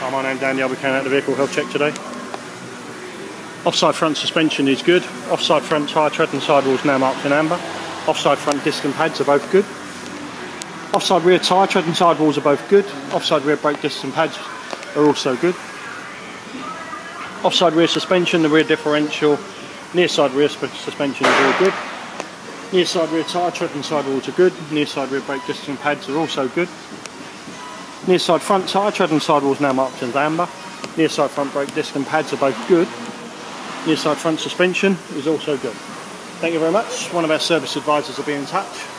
Hi, my name's Andy. I'll be carrying out the vehicle health check today. Offside front suspension is good. Offside front tyre tread and sidewalls now marked in amber. Offside front disc and pads are both good. Offside rear tyre tread and sidewalls are both good. Offside rear brake discs and pads are also good. Offside rear suspension, the rear differential, near side rear suspension is all good. Near side rear tyre tread and sidewalls are good. Near side rear brake discs and pads are also good. Near side front tyre tread and sidewalls now marked as amber. Near side front brake disc and pads are both good. Near side front suspension is also good. Thank you very much. One of our service advisors will be in touch.